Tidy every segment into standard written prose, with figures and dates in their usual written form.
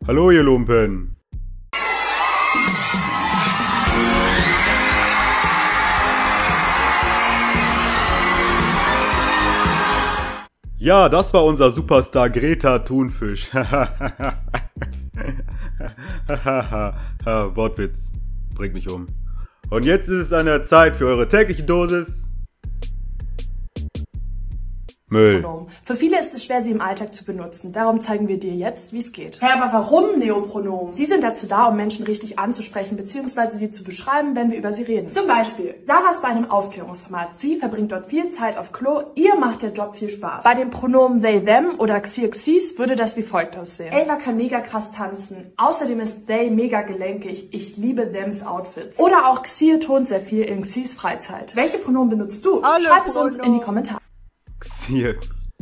Hallo ihr Lumpen. Ja, das war unser Superstar Greta Thunfisch. Wortwitz. Bringt mich um. Und jetzt ist es an der Zeit für eure tägliche Dosis Müll. Für viele ist es schwer, sie im Alltag zu benutzen. Darum zeigen wir dir jetzt, wie es geht. Hey, aber warum Neopronomen? Sie sind dazu da, um Menschen richtig anzusprechen bzw. sie zu beschreiben, wenn wir über sie reden. Zum Beispiel, Sarah ist bei einem Aufklärungsformat. Sie verbringt dort viel Zeit auf Klo. Ihr macht der Job viel Spaß. Bei den Pronomen they, them oder xis würde das wie folgt aussehen. Ava kann mega krass tanzen. Außerdem ist they mega gelenkig. Ich liebe thems Outfits. Oder auch Xie tont sehr viel in Xis Freizeit. Welche Pronomen benutzt du? Schreib es uns in die Kommentare. Xie.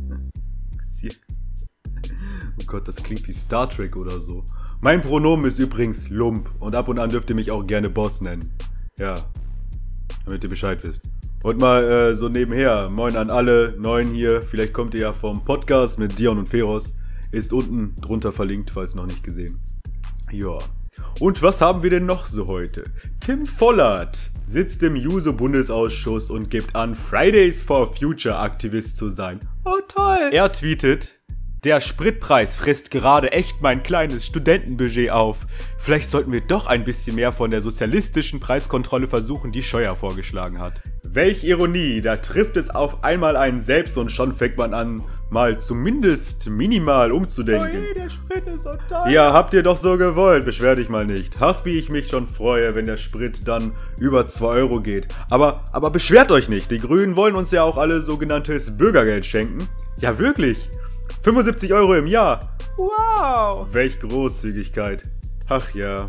Oh Gott, das klingt wie Star Trek oder so. Mein Pronomen ist übrigens Lump und ab und an dürft ihr mich auch gerne Boss nennen. Ja, damit ihr Bescheid wisst. Und mal so nebenher, moin an alle Neuen hier. Vielleicht kommt ihr ja vom Podcast mit Dion und Feros. Ist unten drunter verlinkt, falls noch nicht gesehen. Ja. Und was haben wir denn noch so heute? Tim Vollert sitzt im Juso-Bundesausschuss und gibt an, Fridays for Future Aktivist zu sein. Oh toll! Er tweetet: Der Spritpreis frisst gerade echt mein kleines Studentenbudget auf. Vielleicht sollten wir doch ein bisschen mehr von der sozialistischen Preiskontrolle versuchen, die Scheuer vorgeschlagen hat. Welch Ironie, da trifft es auf einmal einen selbst und schon fängt man an, mal zumindest minimal umzudenken. Oh, der Sprit ist so teuer. Ja, habt ihr doch so gewollt, beschwer dich mal nicht. Ach, wie ich mich schon freue, wenn der Sprit dann über 2 Euro geht. Aber beschwert euch nicht, die Grünen wollen uns ja auch alle sogenanntes Bürgergeld schenken. Ja, wirklich. 75 Euro im Jahr. Wow. Welch Großzügigkeit. Ach ja.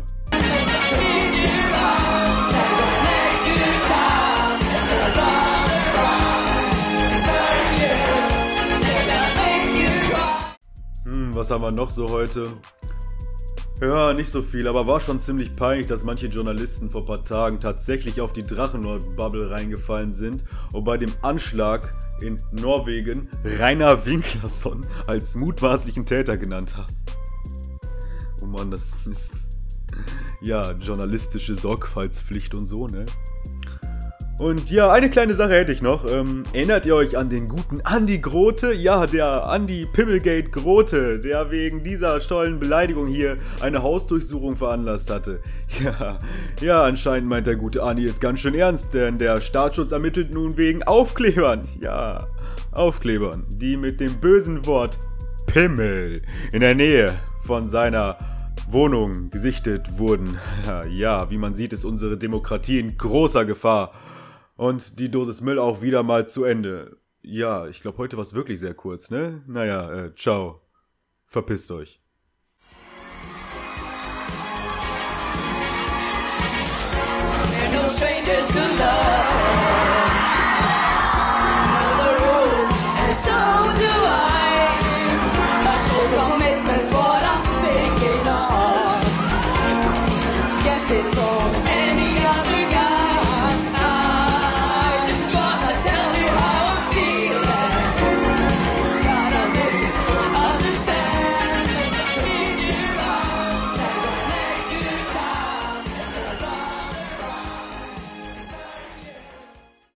Was haben wir noch so heute? Ja, nicht so viel, aber war schon ziemlich peinlich, dass manche Journalisten vor ein paar Tagen tatsächlich auf die Drachenlord-Bubble reingefallen sind und bei dem Anschlag in Norwegen Rainer Winklerson als mutmaßlichen Täter genannt haben. Oh Mann, das ist ja journalistische Sorgfaltspflicht und so, ne? Und ja, eine kleine Sache hätte ich noch. Erinnert ihr euch an den guten Andi Grote? Ja, der Andi Pimmelgate Grote, der wegen dieser tollen Beleidigung hier eine Hausdurchsuchung veranlasst hatte. Ja, anscheinend meint der gute Andi es ganz schön ernst, denn der Staatsschutz ermittelt nun wegen Aufklebern. Ja, Aufklebern, die mit dem bösen Wort Pimmel in der Nähe von seiner Wohnung gesichtet wurden. Ja, wie man sieht, ist unsere Demokratie in großer Gefahr. Und die Dosis Müll auch wieder mal zu Ende. Ja, ich glaube, heute war es wirklich sehr kurz, ne? Naja, ciao. Verpisst euch.